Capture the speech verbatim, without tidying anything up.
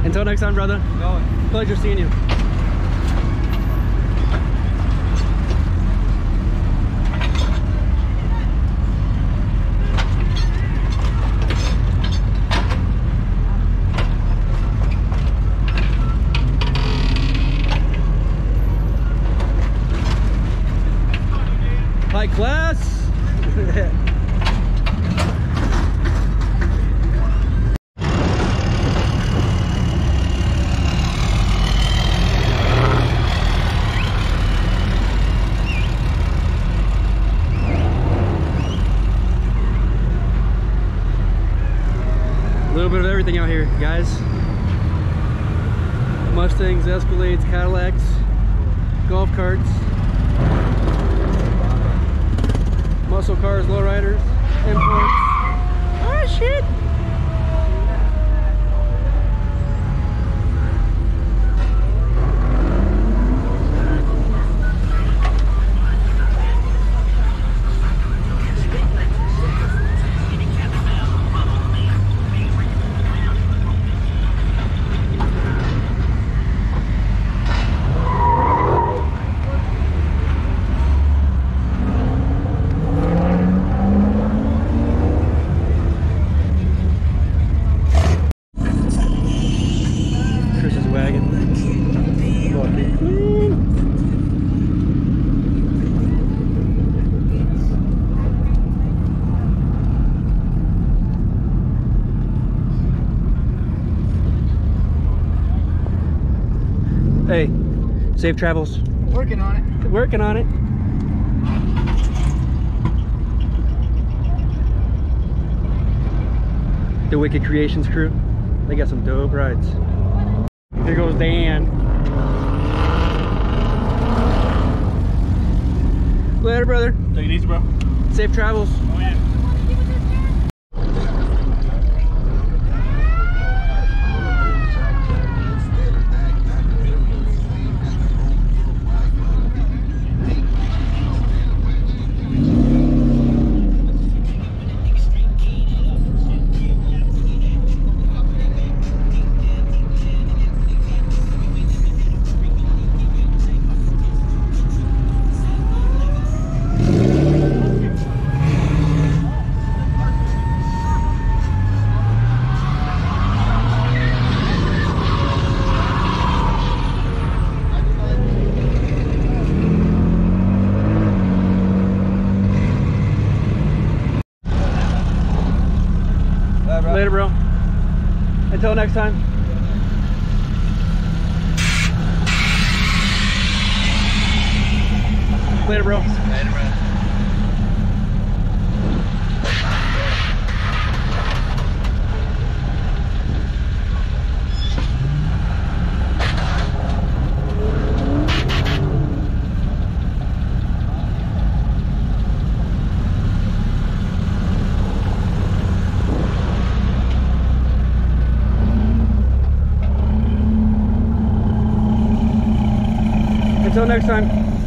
Until next time, brother. Going. Pleasure seeing you. High class. A little bit of everything out here, guys. Mustangs, Escalades, Cadillacs, golf carts, muscle cars, lowriders, imports. Oh shit! Hey, safe travels. Working on it. Working on it. The Wicked Creations crew. They got some dope rides. Here goes Dan. Later, brother. Take it easy, bro. Safe travels. Oh, yeah. Later, bro. Until next time. Later, bro. Later, bro. Until next time.